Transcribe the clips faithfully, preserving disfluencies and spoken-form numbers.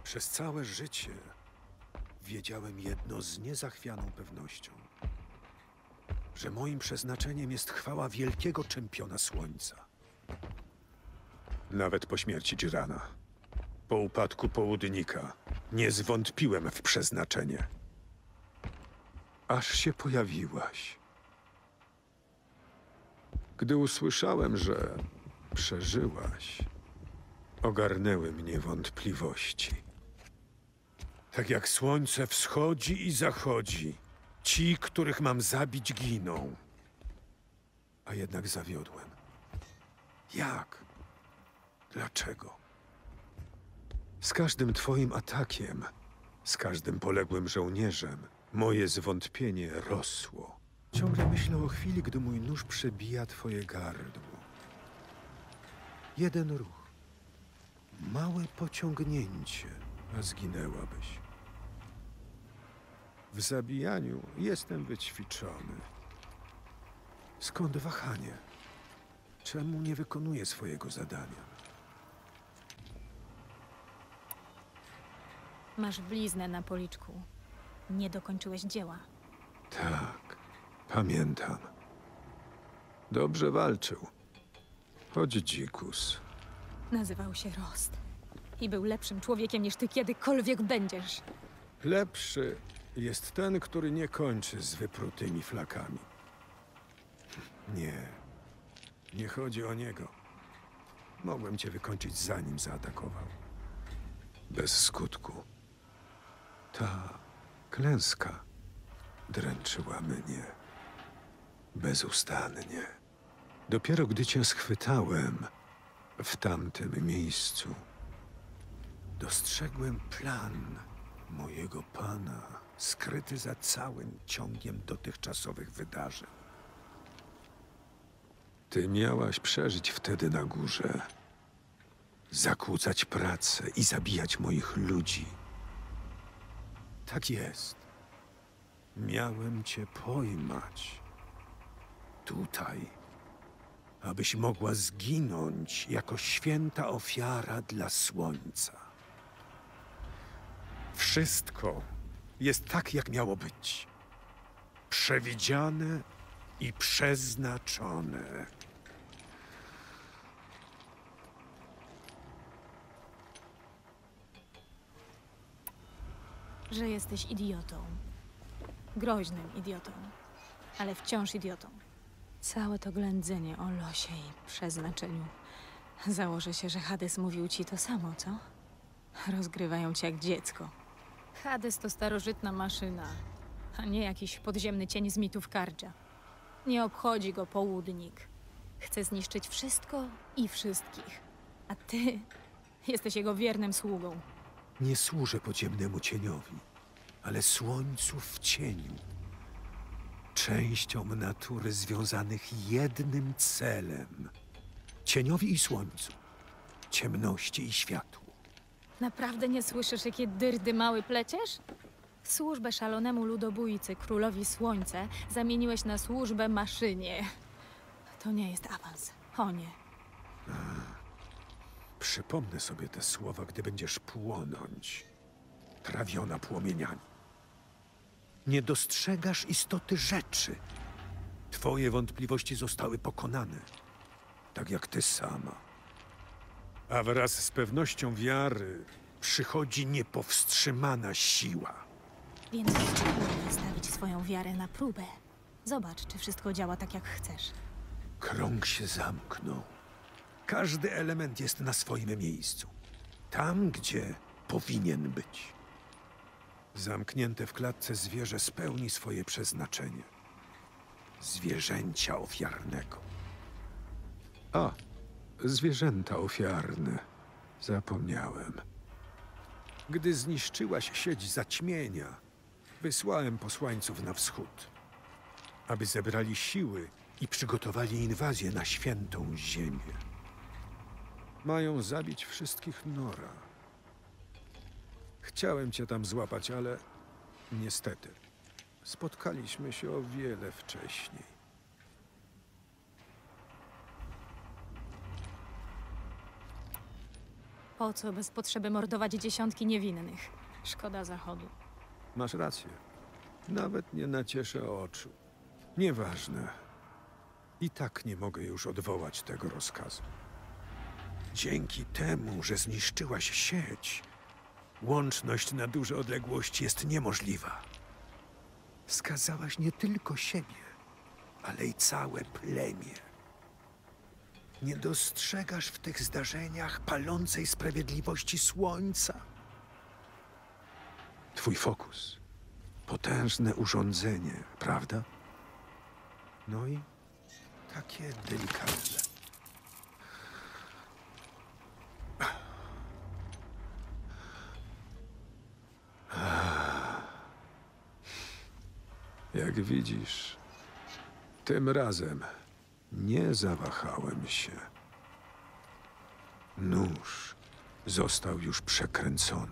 Przez całe życie wiedziałem jedno z niezachwianą pewnością, że moim przeznaczeniem jest chwała wielkiego czempiona słońca. Nawet po śmierci Jirana, po upadku południka, nie zwątpiłem w przeznaczenie. Aż się pojawiłaś. Gdy usłyszałem, że przeżyłaś, ogarnęły mnie wątpliwości. Tak jak słońce wschodzi i zachodzi, ci, których mam zabić, giną. A jednak zawiodłem. Jak? Dlaczego? Z każdym twoim atakiem, z każdym poległym żołnierzem, moje zwątpienie rosło. Ciągle myślę o chwili, gdy mój nóż przebija twoje gardło. Jeden ruch. Małe pociągnięcie, a zginęłabyś. W zabijaniu jestem wyćwiczony. Skąd wahanie? Czemu nie wykonuję swojego zadania? Masz bliznę na policzku. Nie dokończyłeś dzieła. Tak, pamiętam. Dobrze walczył. Choć dzikus. Nazywał się Rost. I był lepszym człowiekiem niż ty kiedykolwiek będziesz. Lepszy jest ten, który nie kończy z wyprutymi flakami. Nie. Nie chodzi o niego. Mogłem cię wykończyć, zanim zaatakował. Bez skutku. Ta klęska dręczyła mnie. Bezustannie. Dopiero gdy cię schwytałem w tamtym miejscu, dostrzegłem plan mojego pana, skryty za całym ciągiem dotychczasowych wydarzeń. Ty miałaś przeżyć wtedy na górze, zakłócać pracę i zabijać moich ludzi. Tak jest. Miałem cię pojmać. Tutaj, abyś mogła zginąć jako święta ofiara dla słońca. Wszystko jest tak, jak miało być. Przewidziane i przeznaczone. Że jesteś idiotą. Groźnym idiotą. Ale wciąż idiotą. Całe to ględzenie o losie i przeznaczeniu. Założę się, że Hades mówił ci to samo, co? Rozgrywają cię jak dziecko. Hades to starożytna maszyna, a nie jakiś podziemny cień z mitów Kardża. Nie obchodzi go południk. Chce zniszczyć wszystko i wszystkich. A ty jesteś jego wiernym sługą. Nie służę podziemnemu cieniowi, ale słońcu w cieniu. Częściom natury związanych jednym celem. Cieniowi i słońcu. Ciemności i światłu. Naprawdę nie słyszysz, jakie dyrdy mały pleciesz? Służbę szalonemu ludobójcy, królowi słońce, zamieniłeś na służbę maszynie. To nie jest awans. O nie. Przypomnę sobie te słowa, gdy będziesz płonąć, trawiona płomieniami. Nie dostrzegasz istoty rzeczy. Twoje wątpliwości zostały pokonane, tak jak ty sama. A wraz z pewnością wiary przychodzi niepowstrzymana siła. Więc spróbuj wystawić swoją wiarę na próbę. Zobacz, czy wszystko działa tak, jak chcesz. Krąg się zamknął. Każdy element jest na swoim miejscu. Tam, gdzie powinien być. Zamknięte w klatce zwierzę spełni swoje przeznaczenie. Zwierzęcia ofiarnego. A, zwierzęta ofiarne. Zapomniałem. Gdy zniszczyłaś sieć zaćmienia, wysłałem posłańców na wschód, aby zebrali siły i przygotowali inwazję na świętą ziemię. Mają zabić wszystkich Nora. Chciałem cię tam złapać, ale niestety spotkaliśmy się o wiele wcześniej. Po co bez potrzeby mordować dziesiątki niewinnych? Szkoda Zachodu. Masz rację. Nawet nie nacieszę oczu. Nieważne. I tak nie mogę już odwołać tego rozkazu. Dzięki temu, że zniszczyłaś sieć, łączność na duże odległości jest niemożliwa. Skazałaś nie tylko siebie, ale i całe plemię. Nie dostrzegasz w tych zdarzeniach palącej sprawiedliwości słońca? Twój fokus. Potężne urządzenie, prawda? No i takie delikatne. Jak widzisz, tym razem nie zawahałem się. Nóż został już przekręcony.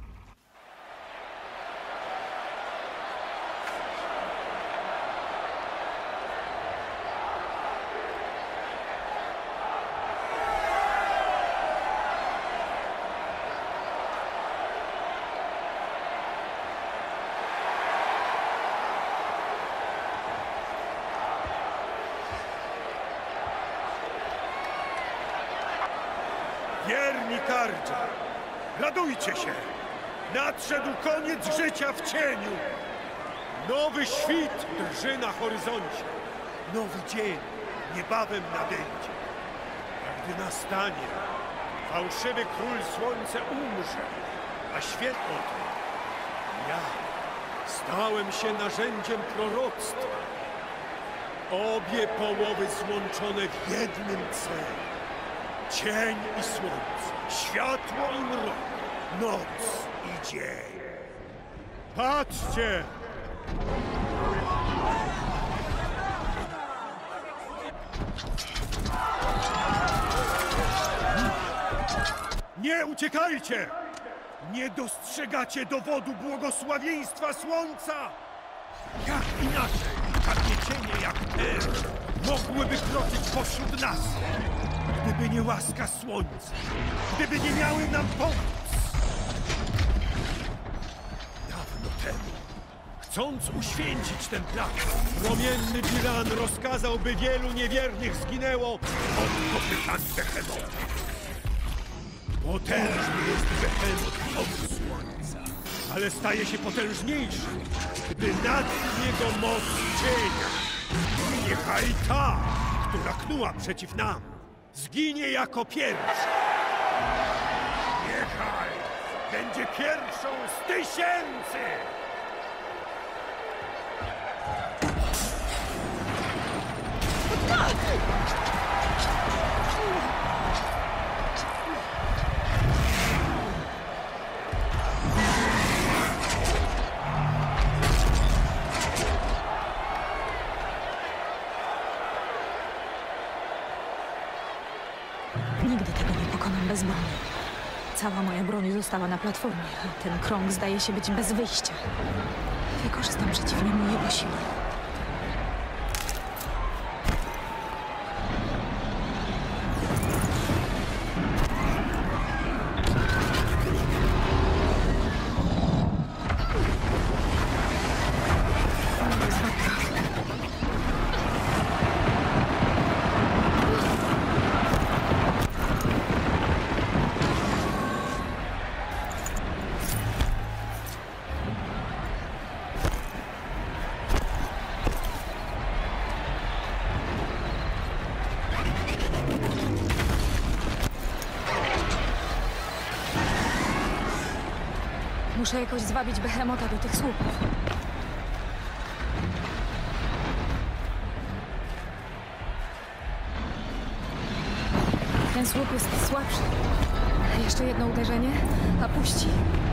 Wierni Kardża, radujcie się! Nadszedł koniec życia w cieniu! Nowy świt drży na horyzoncie. Nowy dzień niebawem nadejdzie. A gdy nastanie, fałszywy król słońce umrze, a światło to, ja, stałem się narzędziem proroctwa. Obie połowy złączone w jednym celu. Cień i słońce, światło i mrok, noc i dzień. Patrzcie! Nie uciekajcie! Nie dostrzegacie dowodu błogosławieństwa słońca! Jak inaczej takie cienie jak te mogłyby kroczyć pośród nas? Gdyby nie łaska słońca, gdyby nie miały nam pomóc. Dawno temu, chcąc uświęcić ten plac, promienny tiran rozkazał, by wielu niewiernych zginęło od kopytami Behemota. Potężny jest Behemot w oku słońca, ale staje się potężniejszy, gdy nadchnie go moc cienia. Niechaj ta, która knuła przeciw nam, zginie jako pierwsza. Niechaj będzie pierwszą z tysięcy! Nigdy tego nie pokonam bez broni. Cała moja broń została na platformie, a ten krąg zdaje się być bez wyjścia. Wykorzystam przeciw niemu jego siłę. Muszę jakoś zwabić Behemota do tych słupów. Ten słup jest słabszy. Jeszcze jedno uderzenie, a puści.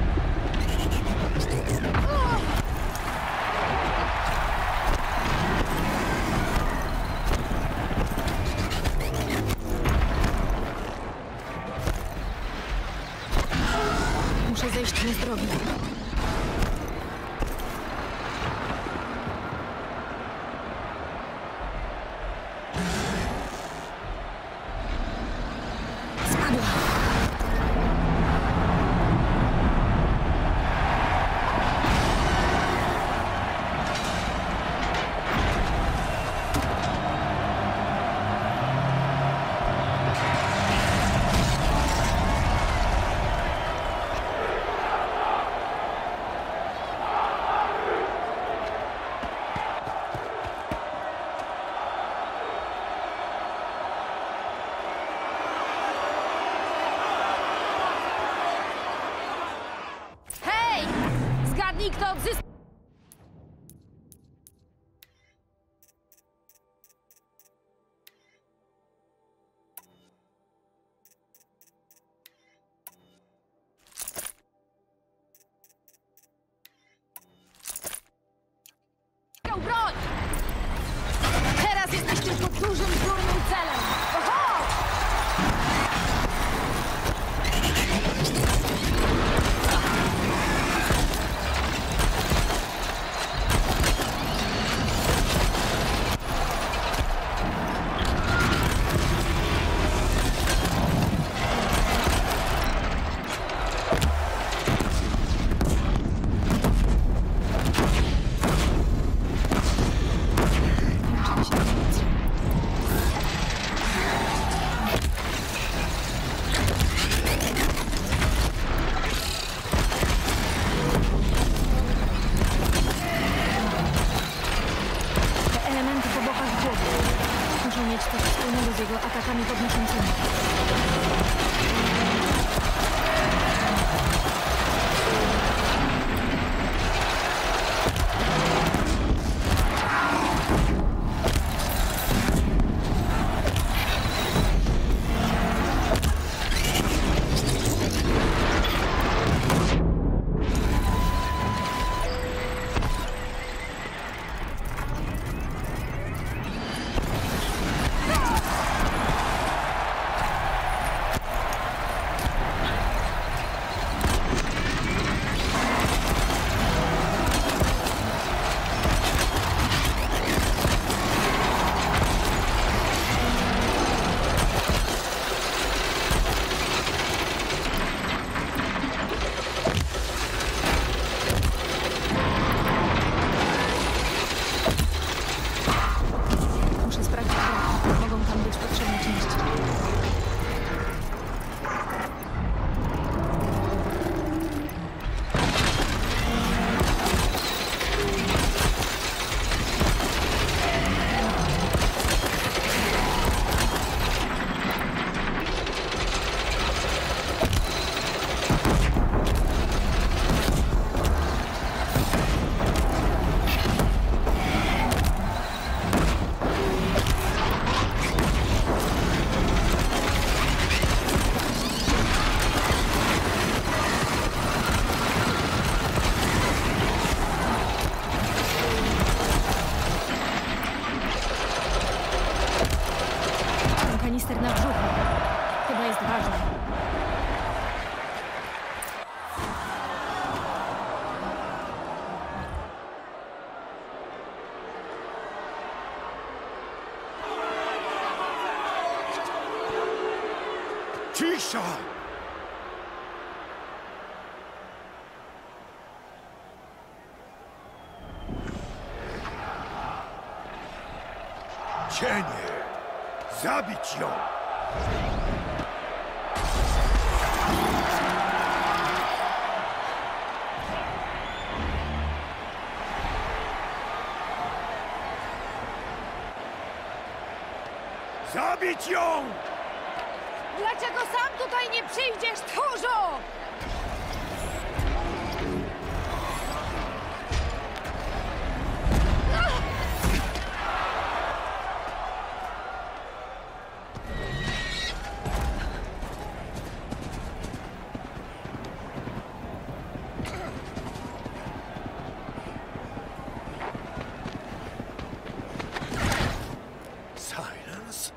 Muszę zejść mu z drogi. Spadła. Ci, kto odzyska... broń! Teraz jesteś tylko dużym, durnym celem! Oho! Coś wspólnego z jego atakami podnoszącymi. Kanister na brzuchu. Chyba jest ważny. Cisza! Cienie! Zabić ją! Zabić ją! Dlaczego sam tutaj nie przyjdziesz, tchórzu? Silence?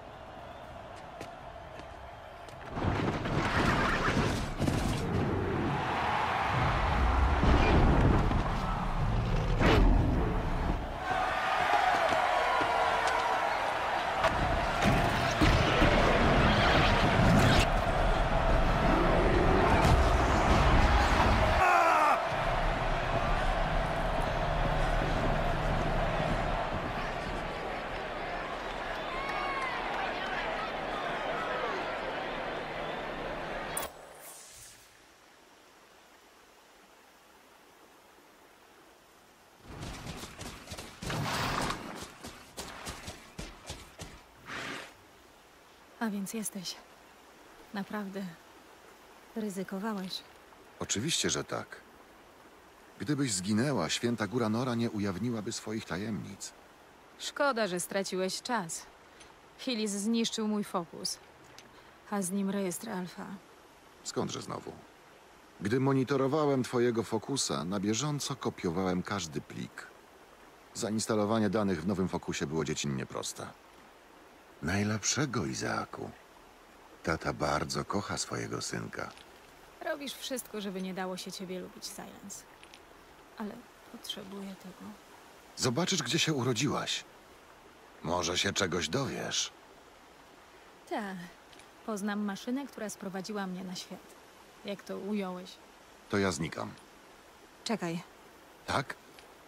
A więc jesteś. Naprawdę. Ryzykowałeś. Oczywiście, że tak. Gdybyś zginęła, święta góra Nora nie ujawniłaby swoich tajemnic. Szkoda, że straciłeś czas. Hilis zniszczył mój fokus, a z nim rejestr Alfa. Skądże znowu? Gdy monitorowałem twojego fokusa, na bieżąco kopiowałem każdy plik. Zainstalowanie danych w nowym fokusie było dziecinnie proste. Najlepszego, Izaaku. Tata bardzo kocha swojego synka. Robisz wszystko, żeby nie dało się ciebie lubić, Silence. Ale potrzebuję tego. Zobaczysz, gdzie się urodziłaś. Może się czegoś dowiesz. Tak. Poznam maszynę, która sprowadziła mnie na świat. Jak to ująłeś? To ja znikam. Czekaj. Tak?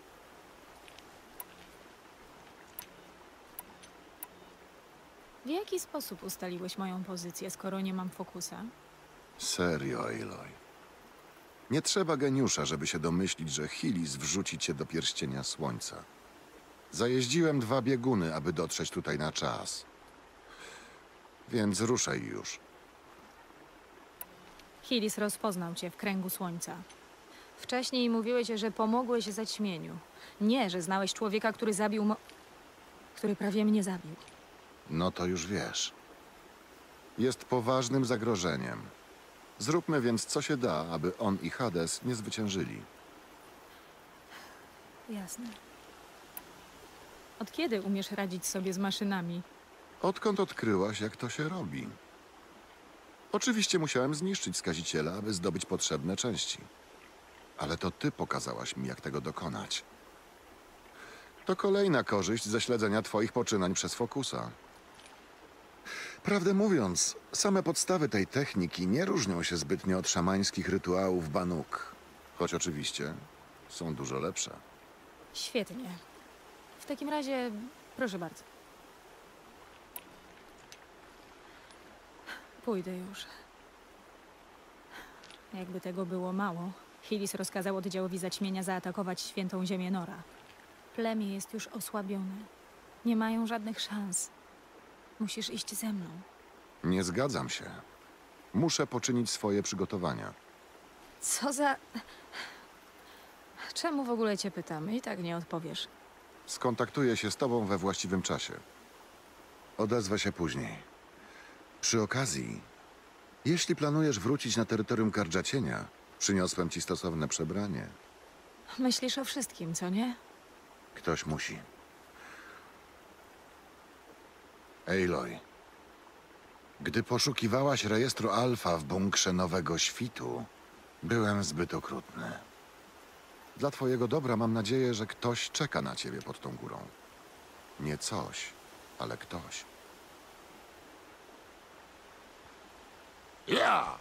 W jaki sposób ustaliłeś moją pozycję, skoro nie mam fokusa? Serio, Aloy. Nie trzeba geniusza, żeby się domyślić, że Hilis wrzuci cię do pierścienia słońca. Zajeździłem dwa bieguny, aby dotrzeć tutaj na czas. Więc ruszaj już. Hilis rozpoznał cię w kręgu słońca. Wcześniej mówiłeś, że pomogłeś zaćmieniu. Nie, że znałeś człowieka, który zabił mo... który prawie mnie zabił. No to już wiesz. Jest poważnym zagrożeniem. Zróbmy więc co się da, aby on i Hades nie zwyciężyli. Jasne. Od kiedy umiesz radzić sobie z maszynami? Odkąd odkryłaś, jak to się robi? Oczywiście musiałem zniszczyć skaziciela, aby zdobyć potrzebne części. Ale to ty pokazałaś mi, jak tego dokonać. To kolejna korzyść ze śledzenia twoich poczynań przez fokusa. Prawdę mówiąc, same podstawy tej techniki nie różnią się zbytnio od szamańskich rytuałów Banuk. Choć oczywiście są dużo lepsze. Świetnie. W takim razie, proszę bardzo. Pójdę już. Jakby tego było mało, Hilis rozkazał oddziałowi zaćmienia zaatakować świętą ziemię Nora. Plemię jest już osłabione. Nie mają żadnych szans. Musisz iść ze mną. Nie zgadzam się. Muszę poczynić swoje przygotowania. Co za... Czemu w ogóle cię pytam? I tak nie odpowiesz. Skontaktuję się z tobą we właściwym czasie. Odezwę się później. Przy okazji, jeśli planujesz wrócić na terytorium Kardżacienia, przyniosłem ci stosowne przebranie. Myślisz o wszystkim, co nie? Ktoś musi. Aloy, gdy poszukiwałaś rejestru Alfa w bunkrze Nowego Świtu, byłem zbyt okrutny. Dla twojego dobra mam nadzieję, że ktoś czeka na ciebie pod tą górą. Nie coś, ale ktoś. Ja!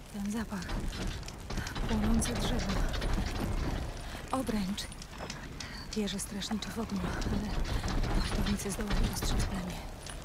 Ten zapach. Płonące drzewa. Obręcz. Wieże strażnicze w ogniu, ale wartownicy zdołali ostrzec plemię.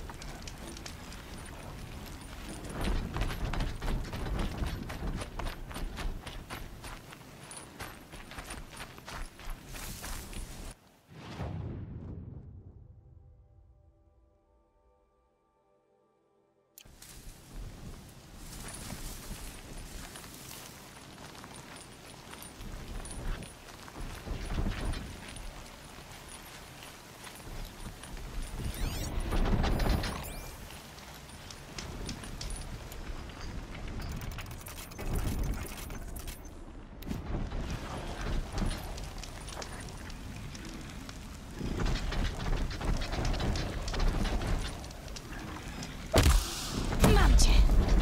Mam cię!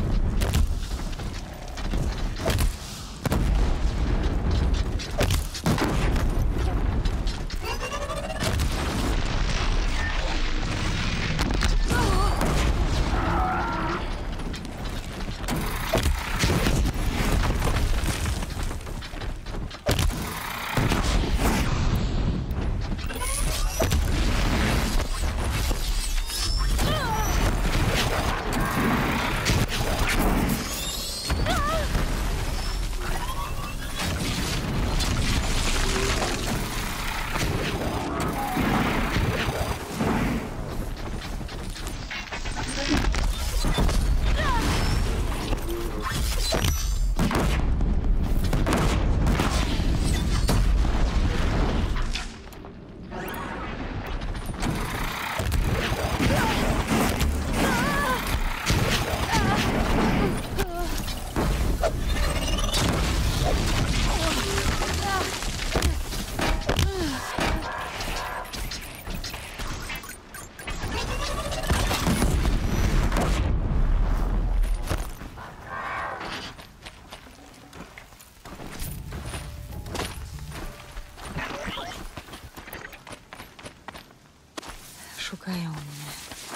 Szukają mnie.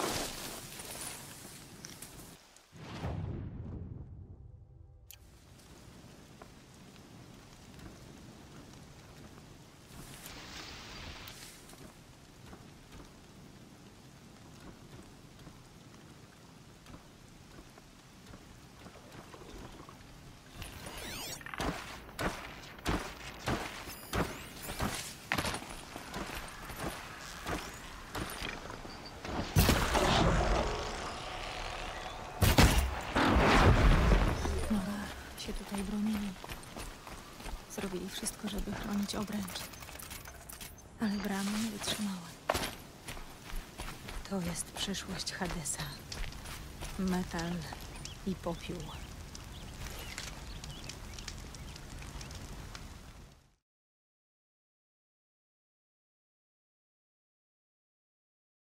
Się tutaj bronili. Zrobili wszystko, żeby chronić obręcz. Ale bramy nie wytrzymały. To jest przyszłość Hadesa. Metal i popiół.